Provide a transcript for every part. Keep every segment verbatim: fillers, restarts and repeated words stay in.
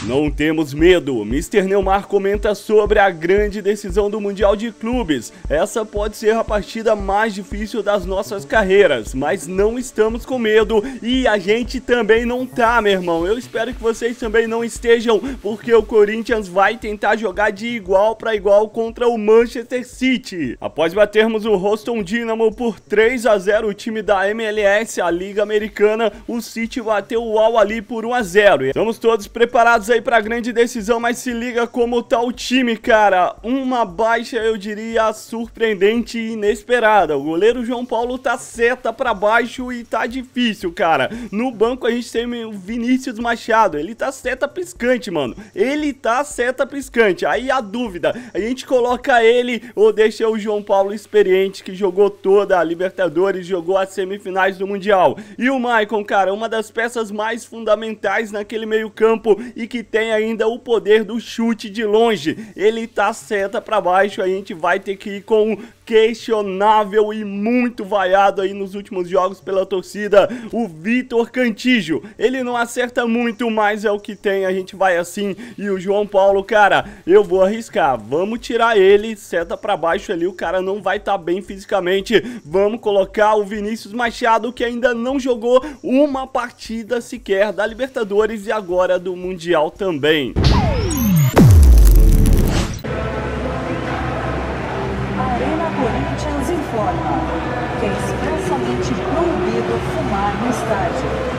Não temos medo. mister Neymar comenta sobre a grande decisão do Mundial de Clubes. Essa pode ser a partida mais difícil das nossas carreiras, mas não estamos com medo e a gente também não tá, meu irmão. Eu espero que vocês também não estejam, porque o Corinthians vai tentar jogar de igual para igual contra o Manchester City. Após batermos o Houston Dynamo por três a zero, o time da M L S, a Liga Americana, o City bateu o Al Ahly por um a zero. Estamos todos preparados aí pra grande decisão, mas se liga como tá o time, cara. Uma baixa, eu diria, surpreendente e inesperada. O goleiro João Paulo tá seta pra baixo e tá difícil, cara. No banco a gente tem o Vinícius Machado, ele tá seta piscante, mano. Ele tá seta piscante. Aí a dúvida, a gente coloca ele ou deixa o João Paulo experiente, que jogou toda a Libertadores, jogou as semifinais do Mundial. E o Maicon, cara, uma das peças mais fundamentais naquele meio campo e que tem ainda o poder do chute de longe. Ele tá seta pra baixo, a gente vai ter que ir com um questionável e muito vaiado aí nos últimos jogos pela torcida, o Vitor Cantígio. Ele não acerta muito, mas é o que tem, a gente vai assim. E o João Paulo, cara, eu vou arriscar, vamos tirar ele, seta pra baixo ali, o cara não vai estar tá bem fisicamente. Vamos colocar o Vinícius Machado, que ainda não jogou uma partida sequer da Libertadores e agora do Mundial também. Arena Corinthians informa que é expressamente proibido fumar no estádio.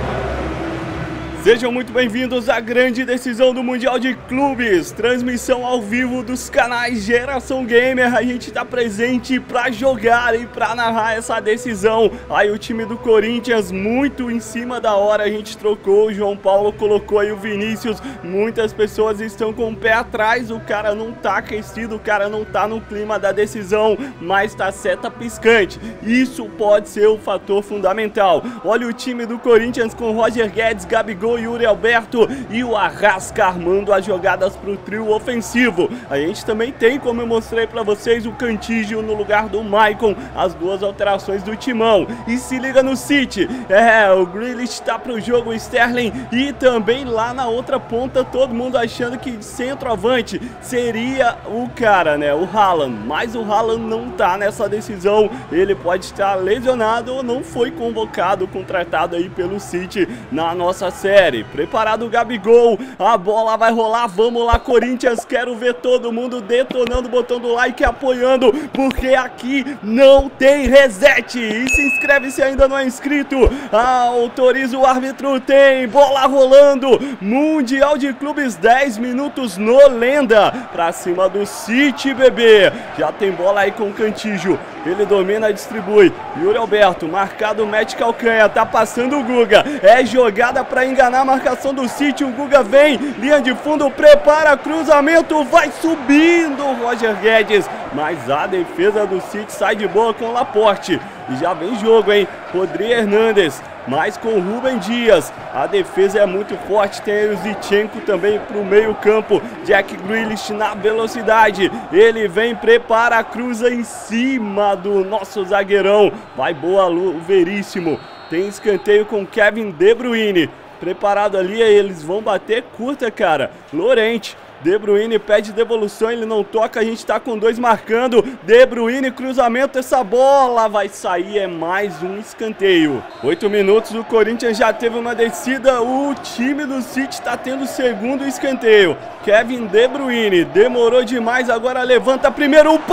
Sejam muito bem-vindos à grande decisão do Mundial de Clubes, transmissão ao vivo dos canais Geração Gamer. A gente tá presente pra jogar e pra narrar essa decisão. Aí o time do Corinthians muito em cima da hora, a gente trocou, o João Paulo colocou aí o Vinícius. Muitas pessoas estão com o pé atrás, o cara não tá aquecido, o cara não tá no clima da decisão, mas tá seta piscante. Isso pode ser o fator fundamental. Olha o time do Corinthians com Roger Guedes, Gabigol, Yuri Alberto e o Arrasca armando as jogadas pro trio ofensivo. A gente também tem, como eu mostrei pra vocês, o Cantígio no lugar do Maicon, as duas alterações do timão. E se liga no City, é, o Grealish tá pro jogo, o Sterling, e também lá na outra ponta, todo mundo achando que centroavante seria o cara, né, o Haaland, mas o Haaland não tá nessa decisão, ele pode estar lesionado ou não foi convocado, contratado aí pelo City na nossa série. Preparado o Gabigol, a bola vai rolar, vamos lá Corinthians, quero ver todo mundo detonando, botando like, apoiando, porque aqui não tem reset. E se inscreve se ainda não é inscrito, autoriza o árbitro, tem bola rolando, Mundial de Clubes, dez minutos no Lenda, pra cima do City, bebê. Já tem bola aí com o Cantígio, ele domina, distribui, Yuri Alberto, marcado, mete calcanha, tá passando o Guga, é jogada pra enganar a marcação do City, o Guga vem, linha de fundo, prepara, cruzamento, vai subindo o Roger Guedes, mas a defesa do City sai de boa com o Laporte, e já vem jogo, hein, Rodrigo Hernandes, mas com o Rubem Dias, a defesa é muito forte, tem aí o Zinchenko também pro meio campo, Jack Grealish na velocidade, ele vem, prepara, cruza em cima do nosso zagueirão, vai boa, o Veríssimo, tem escanteio com Kevin De Bruyne, preparado ali, eles vão bater curta, cara, Llorente, De Bruyne pede devolução, ele não toca, a gente tá com dois marcando, De Bruyne, cruzamento, essa bola vai sair, é mais um escanteio. Oito minutos, o Corinthians já teve uma descida, o time do City tá tendo o segundo escanteio. Kevin De Bruyne, demorou demais, agora levanta primeiro, o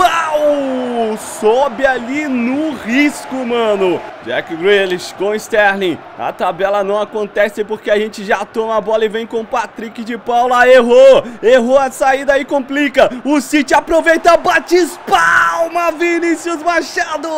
pau! Sobe ali no risco, mano. Jack Grealish com Sterling, a tabela não acontece porque a gente já toma a bola e vem com Patrick de Paula, errou, errou a saída aí, complica, o City aproveita, bate, espalma, Vinícius Machado,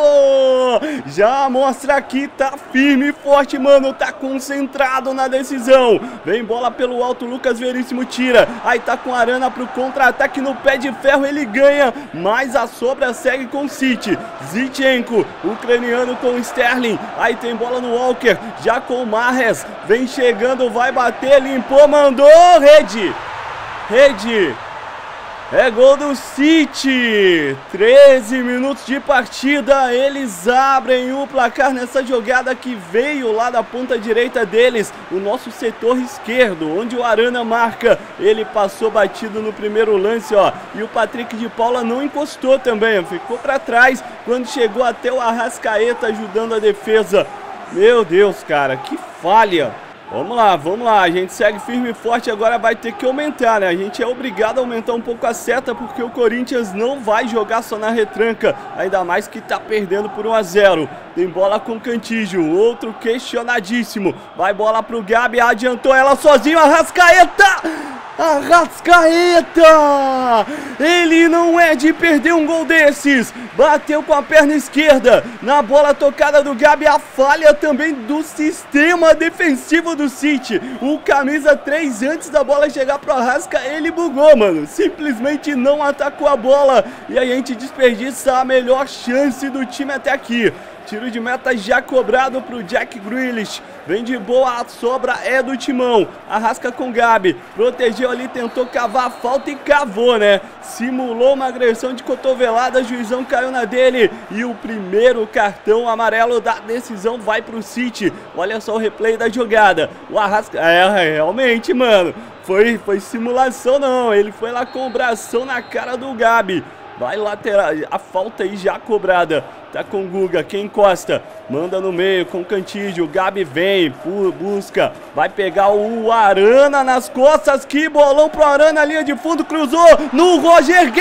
já mostra que tá firme e forte, mano, tá concentrado na decisão, vem bola pelo alto, Lucas Veríssimo tira, aí tá com Arana pro contra-ataque no pé de ferro, ele ganha, mas a sobra segue com o City, Zinchenko, ucraniano com Sterling, aí tem bola no Walker, já com o Mahrez, vem chegando, vai bater, limpou, mandou, rede, rede, É gol do City, treze minutos de partida, eles abrem o placar nessa jogada que veio lá da ponta direita deles, o nosso setor esquerdo, onde o Arana marca, ele passou batido no primeiro lance, ó, e o Patrick de Paula não encostou também, ficou para trás quando chegou até o Arrascaeta ajudando a defesa. Meu Deus, cara, que falha! Vamos lá, vamos lá, a gente segue firme e forte, agora vai ter que aumentar, né? A gente é obrigado a aumentar um pouco a seta porque o Corinthians não vai jogar só na retranca, ainda mais que tá perdendo por um a zero. Tem bola com Cantígio, outro questionadíssimo. Vai bola pro Gabi, adiantou ela sozinho, Arrascaeta! Arrascaeta! Ele não é de perder um gol desses. Bateu com a perna esquerda na bola tocada do Gabi. A falha também do sistema defensivo do City. O camisa três, antes da bola chegar pro Arrasca, ele bugou, mano. Simplesmente não atacou a bola. E a gente desperdiça a melhor chance do time até aqui. Tiro de meta já cobrado pro Jack Grealish. Vem de boa, a sobra é do Timão. Arrasca com Gabi. Protegeu ali, tentou cavar a falta e cavou, né? Simulou uma agressão de cotovelada, juizão caiu na dele. E o primeiro cartão amarelo da decisão vai pro City. Olha só o replay da jogada. O Arrasca... É, realmente, mano. Foi, foi simulação não. Ele foi lá com o bração na cara do Gabi. Vai lateral, a falta aí já cobrada. Tá com o Guga, quem encosta? Manda no meio com o Cantígio. O Gabi vem, busca. Vai pegar o Arana nas costas. Que bolão pro Arana, linha de fundo, cruzou no Roger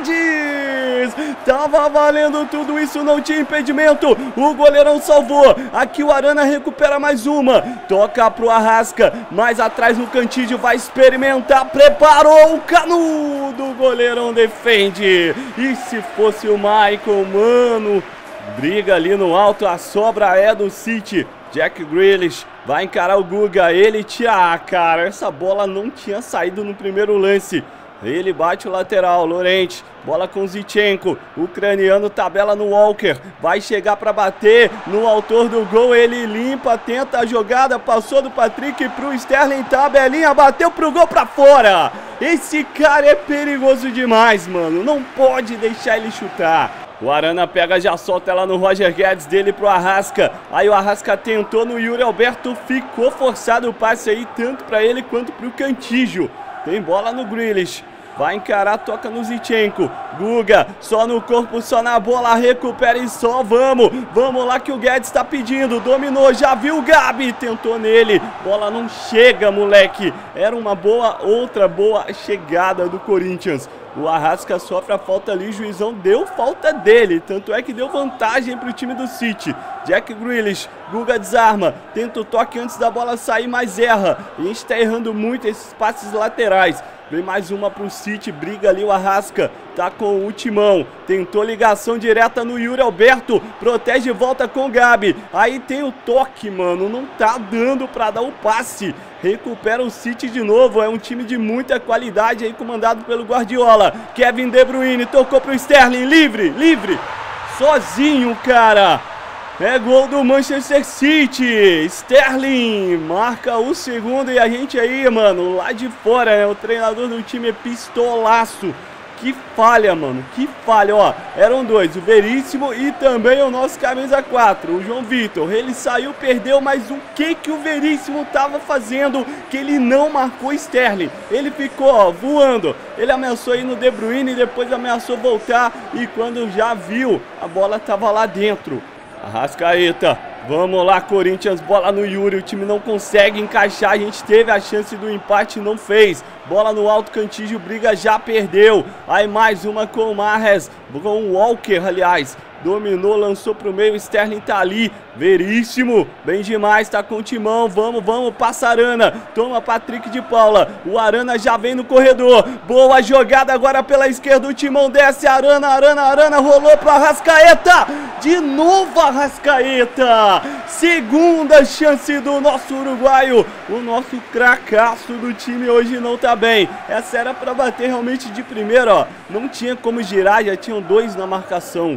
Guedes. Tava valendo tudo isso, não tinha impedimento. O goleirão salvou. Aqui o Arana recupera mais uma. Toca pro Arrasca. Mais atrás no Cantígio, vai experimentar. Preparou o canudo. O goleirão defende. E se fosse o Michael, mano... Briga ali no alto, a sobra é do City. Jack Grealish vai encarar o Guga. Ele tira, ah, cara, essa bola não tinha saído no primeiro lance. Ele bate o lateral, Llorente, bola com Zinchenko, ucraniano tabela no Walker, vai chegar para bater no autor do gol, ele limpa, tenta a jogada, passou do Patrick pro Sterling, tabelinha, bateu pro gol para fora. Esse cara é perigoso demais, mano, não pode deixar ele chutar. O Arana pega, já solta ela no Roger Guedes, dele pro Arrasca. Aí o Arrasca tentou no Yuri Alberto, ficou forçado o passe aí, tanto para ele quanto pro Cantígio. Tem bola no Grealish. Vai encarar, toca no Zinchenko. Guga, só no corpo, só na bola, recupera e só vamos. Vamos lá que o Guedes tá pedindo, dominou, já viu o Gabi, tentou nele. Bola não chega, moleque. Era uma boa, outra boa chegada do Corinthians. O Arrasca sofre a falta ali, o juizão deu falta dele, tanto é que deu vantagem para o time do City. Jack Grealish, Guga desarma, tenta o toque antes da bola sair, mas erra. A gente está errando muito esses passes laterais. Vem mais uma pro City, briga ali o Arrasca, tá com o Timão, tentou ligação direta no Yuri Alberto, protege e volta com o Gabi, aí tem o toque, mano, não tá dando pra dar o passe, recupera o City de novo, é um time de muita qualidade aí, comandado pelo Guardiola. Kevin De Bruyne, tocou pro Sterling, livre, livre, sozinho, cara. É gol do Manchester City. Sterling marca o segundo e a gente aí, mano, lá de fora, né? O treinador do time é pistolaço. Que falha, mano, que falha, ó. Eram dois, o Veríssimo e também o nosso camisa quatro, o João Vitor. Ele saiu, perdeu, mas o que que o Veríssimo tava fazendo que ele não marcou Sterling? Ele ficou, ó, voando. Ele ameaçou ir no De Bruyne e depois ameaçou voltar. E quando já viu, a bola tava lá dentro. Arrascaeta, vamos lá Corinthians, bola no Yuri, o time não consegue encaixar, a gente teve a chance do empate e não fez. Bola no alto, Cantígio, briga, já perdeu. Aí mais uma com o Mahrez, com o Walker, aliás. Dominou, lançou pro meio, Sterling tá ali. Veríssimo, bem demais, tá com o Timão. Vamos, vamos, passa Arana. Toma Patrick de Paula. O Arana já vem no corredor. Boa jogada agora pela esquerda. O Timão desce, Arana, Arana, Arana. Rolou pro Arrascaeta. De novo Arrascaeta. Segunda chance do nosso uruguaio. O nosso cracaço do time hoje não tá bem. Essa era pra bater realmente de primeira, ó. Não tinha como girar, já tinham dois na marcação.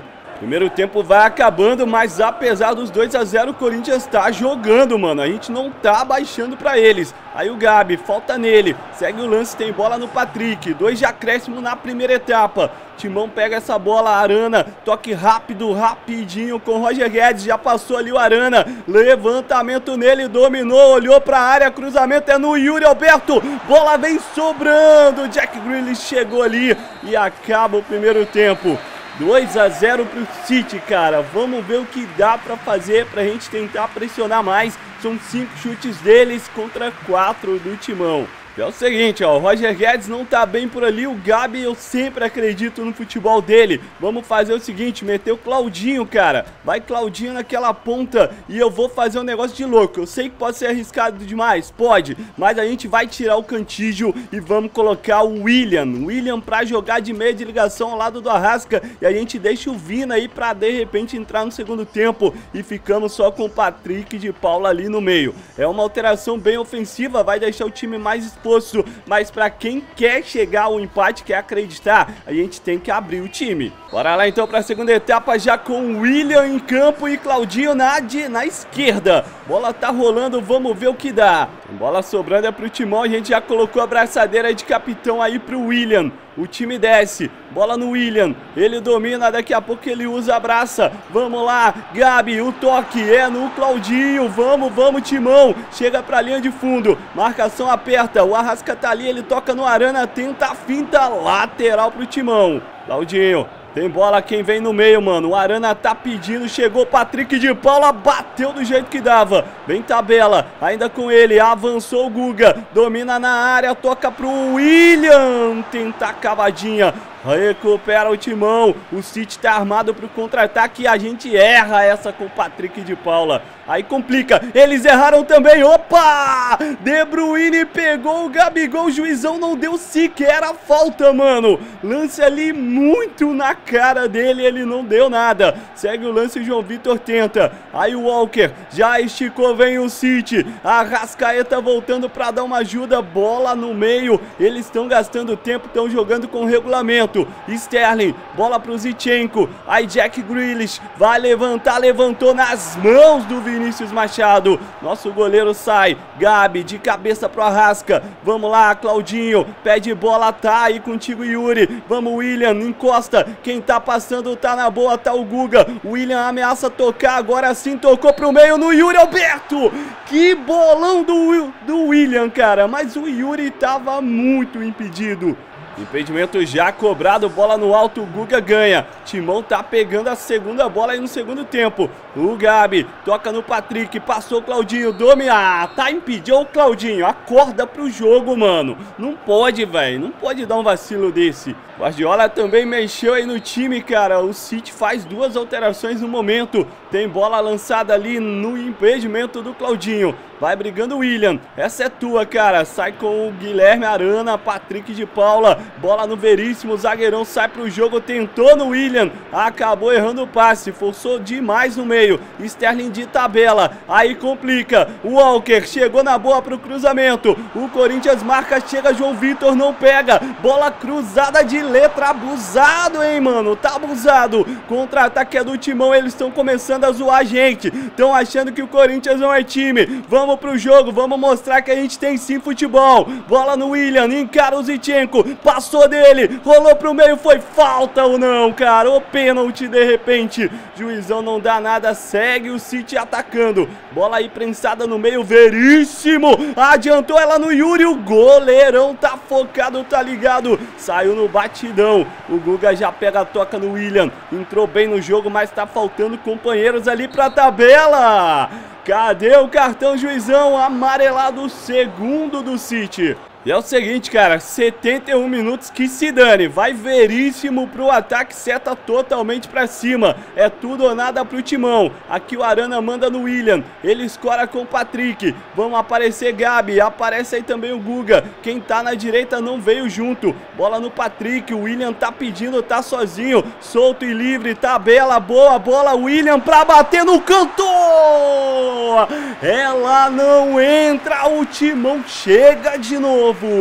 Primeiro tempo vai acabando, mas apesar dos dois a zero, o Corinthians tá jogando, mano. A gente não tá baixando pra eles. Aí o Gabi, falta nele. Segue o lance, tem bola no Patrick. Dois de acréscimo na primeira etapa. Timão pega essa bola, Arana. Toque rápido, rapidinho com o Roger Guedes. Já passou ali o Arana. Levantamento nele, dominou, olhou pra área. Cruzamento é no Yuri Alberto. Bola vem sobrando. Jack Grealish chegou ali e acaba o primeiro tempo. dois a zero pro City, cara. Vamos ver o que dá pra fazer pra gente tentar pressionar mais. São cinco chutes deles contra quatro do Timão. É o seguinte, ó, o Roger Guedes não tá bem por ali, o Gabi, eu sempre acredito no futebol dele. Vamos fazer o seguinte, meter o Claudinho, cara. Vai Claudinho naquela ponta e eu vou fazer um negócio de louco. Eu sei que pode ser arriscado demais, pode, mas a gente vai tirar o Cantígio e vamos colocar o William. William pra jogar de meia de ligação ao lado do Arrasca e a gente deixa o Vina aí pra de repente entrar no segundo tempo e ficamos só com o Patrick de Paula ali no meio. É uma alteração bem ofensiva, vai deixar o time mais exposto. Mas pra quem quer chegar ao empate, quer acreditar, a gente tem que abrir o time. Bora lá então pra segunda etapa, já com o William em campo e Claudinho na, de, na esquerda. Bola tá rolando, vamos ver o que dá. Bola sobrando é pro Timão, a gente já colocou a braçadeira de capitão aí pro William. O time desce, bola no William, ele domina, daqui a pouco ele usa a braça. Vamos lá, Gabi, o toque é no Claudinho. Vamos, vamos, Timão. Chega pra linha de fundo, marcação aperta, o Arrasca tá ali, ele toca no Arana, tenta a finta, lateral pro Timão. Claudinho, tem bola, quem vem no meio, mano. O Arana tá pedindo, chegou Patrick de Paula, bateu do jeito que dava. Vem tabela, ainda com ele, avançou o Guga, domina na área, toca pro William, tenta a cavadinha. Recupera o Timão, o City tá armado pro contra-ataque e a gente erra essa com o Patrick de Paula. Aí complica, eles erraram também, opa! De Bruyne pegou o Gabigol, o juizão não deu sequer a falta, mano. Lance ali muito na cara dele, ele não deu nada. Segue o lance, o João Vitor tenta. Aí o Walker já esticou, vem o City. A Arrascaeta voltando pra dar uma ajuda, bola no meio. Eles estão gastando tempo, estão jogando com regulamento. Sterling, bola pro Zichenko. Aí Jack Grealish vai levantar, levantou nas mãos do Vinícius Machado. Nosso goleiro sai. Gabi de cabeça pro Arrasca. Vamos lá, Claudinho. Pede bola, tá aí contigo, Yuri. Vamos, William, encosta. Quem tá passando tá na boa, tá o Guga. William ameaça tocar, agora sim tocou pro meio no Yuri Alberto. Que bolão do, do William, cara. Mas o Yuri tava muito impedido. Impedimento já cobrado, bola no alto, o Guga ganha. Timão tá pegando a segunda bola aí no segundo tempo. O Gabi toca no Patrick, passou o Claudinho, domina. Ah, tá impedido o Claudinho, acorda pro jogo, mano. Não pode, velho, não pode dar um vacilo desse. Guardiola também mexeu aí no time, cara. O City faz duas alterações no momento. Tem bola lançada ali no impedimento do Claudinho. Vai brigando o William. Essa é tua, cara. Sai com o Guilherme Arana, Patrick de Paula. Bola no Veríssimo. O zagueirão sai pro jogo. Tentou no William. Acabou errando o passe. Forçou demais no meio. Sterling de tabela. Aí complica. O Walker chegou na boa pro cruzamento. O Corinthians marca. Chega João Vitor. Não pega. Bola cruzada de letra. Abusado, hein, mano. Tá abusado. Contra-ataque é do Timão. Eles estão começando a zoar a gente. Estão achando que o Corinthians não é time. Vamos pro jogo. Vamos mostrar que a gente tem sim futebol. Bola no William. Encara o Zichenko. Passou dele. Rolou pro meio. Foi falta ou não, cara? O pênalti de repente. Juizão não dá nada. Segue o City atacando. Bola aí prensada no meio. Veríssimo. Adiantou ela no Yuri. O goleirão tá focado, tá ligado. Saiu no batidão. O Guga já pega a toca no William. Entrou bem no jogo, mas tá faltando companheiros ali pra tabela. Cadê o cartão, juizão? Amarelado, segundo do City. E é o seguinte, cara, setenta e um minutos que se dane. Vai Veríssimo pro ataque, seta totalmente pra cima. É tudo ou nada pro Timão. Aqui o Arana manda no William. Ele escora com o Patrick. Vamos aparecer Gabi. Aparece aí também o Guga. Quem tá na direita não veio junto. Bola no Patrick. O William tá pedindo, tá sozinho. Solto e livre. Tabela, boa bola. William pra bater no canto. Ela não entra. O Timão chega de novo.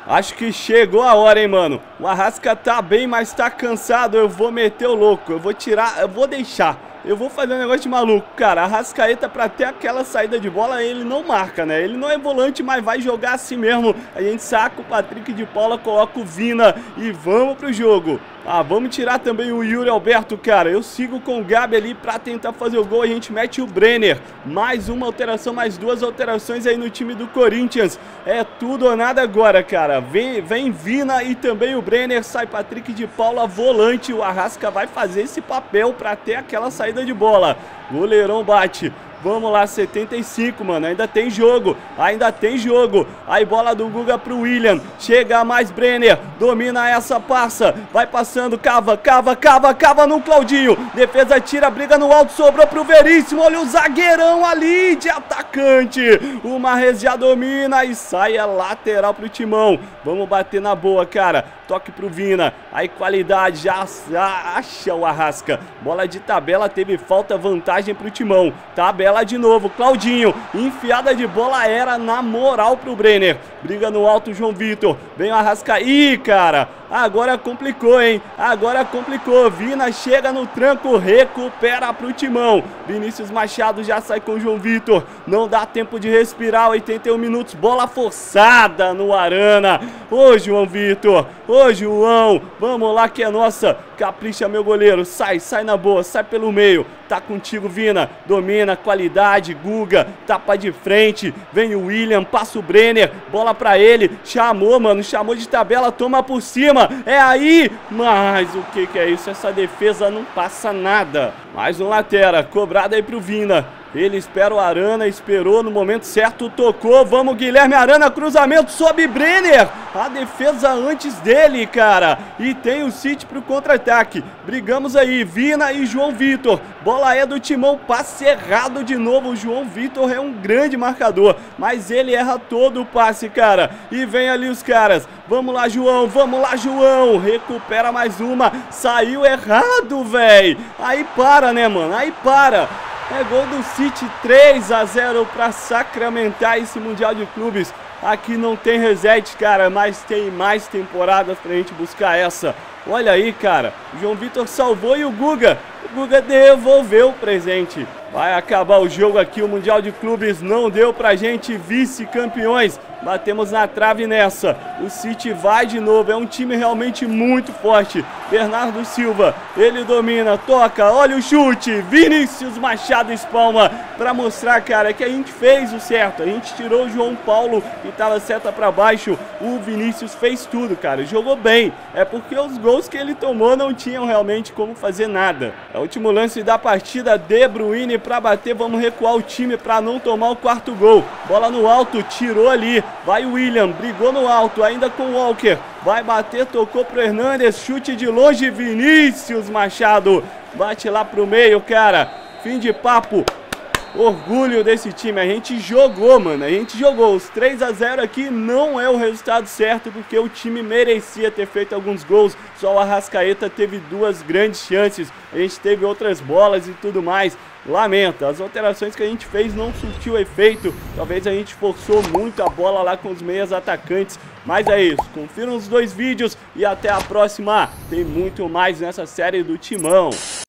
Acho que chegou a hora, hein, mano. O Arrasca tá bem, mas tá cansado. Eu vou meter o louco. Eu vou tirar, eu vou deixar. Eu vou fazer um negócio de maluco, cara. Arrascaeta, pra ter aquela saída de bola, ele não marca, né? Ele não é volante, mas vai jogar assim mesmo. A gente saca o Patrick de Paula, coloca o Vina e vamos pro jogo. Ah, vamos tirar também o Yuri Alberto, cara. Eu sigo com o Gabi ali pra tentar fazer o gol. A gente mete o Brenner. Mais uma alteração, mais duas alterações aí no time do Corinthians. É tudo ou nada agora, cara. Vem, vem Vina e também o Brenner. Sai Patrick de Paula, volante. O Arrasca vai fazer esse papel pra ter aquela saída de bola. Goleirão bate. Vamos lá, setenta e cinco, mano, ainda tem jogo, ainda tem jogo. Aí bola do Guga pro William, chega mais Brenner, domina essa, passa, vai passando, cava, cava, cava, cava no Claudinho. Defesa tira, briga no alto, sobrou pro Veríssimo, olha o zagueirão ali de atacante. O Marrez já domina e sai a lateral pro Timão. Vamos bater na boa, cara. Toque pro Vina, aí qualidade, já acha o Arrasca. Bola de tabela, teve falta, vantagem pro Timão. Tabela de novo, Claudinho, enfiada de bola era na moral pro Brenner. Briga no alto, João Vitor, vem o Arrasca. Ih, cara, agora complicou, hein? Agora complicou, Vina chega no tranco, recupera pro Timão. Vinícius Machado já sai com o João Vitor, não dá tempo de respirar, oitenta e um minutos, bola forçada no Arana. Ô, João Vitor, ô, João, vamos lá que é nossa. Capricha, meu goleiro, sai, sai na boa, sai pelo meio. Tá contigo, Vina, domina, qualidade, Guga, tapa de frente. Vem o William, passa o Brenner, bola pra ele, chamou, mano, chamou de tabela, toma por cima. É aí, mas o que que é isso? Essa defesa não passa nada. Mais um lateral, cobrada aí pro Vina. Ele espera o Arana, esperou no momento certo, tocou, vamos Guilherme Arana, cruzamento, sobe Brenner, a defesa antes dele, cara, e tem o City pro contra-ataque, brigamos aí, Vina e João Vitor, bola é do Timão, passe errado de novo, o João Vitor é um grande marcador, mas ele erra todo o passe, cara, e vem ali os caras, vamos lá João, vamos lá João, recupera mais uma, saiu errado, velho, aí para, né, mano, aí para. É gol do City, três a zero para sacramentar esse Mundial de Clubes. Aqui não tem reset, cara, mas tem mais temporadas pra gente buscar essa. Olha aí, cara, o João Vitor salvou e o Guga, o Guga devolveu o presente. Vai acabar o jogo aqui, o Mundial de Clubes não deu pra gente, vice-campeões. Batemos na trave nessa. O City vai de novo, é um time realmente muito forte. Bernardo Silva, ele domina, toca, olha o chute. Vinícius Machado espalma pra mostrar, cara, que a gente fez o certo. A gente tirou o João Paulo, que tava seta pra baixo. O Vinícius fez tudo, cara, jogou bem. É porque os gols que ele tomou não tinham realmente como fazer nada. É o último lance da partida, De Bruyne pra bater. Vamos recuar o time pra não tomar o quarto gol. Bola no alto, tirou ali. Vai o William, brigou no alto, ainda com o Walker. Vai bater, tocou pro Hernandes, chute de longe, Vinícius Machado. Bate lá pro meio, cara. Fim de papo. Orgulho desse time, a gente jogou, mano, a gente jogou. Os três a zero aqui não é o resultado certo, porque o time merecia ter feito alguns gols. Só o Arrascaeta teve duas grandes chances, a gente teve outras bolas e tudo mais. Lamento, as alterações que a gente fez não surtiu efeito. Talvez a gente forçou muito a bola lá com os meias atacantes. Mas é isso, confiram os dois vídeos e até a próxima. Tem muito mais nessa série do Timão.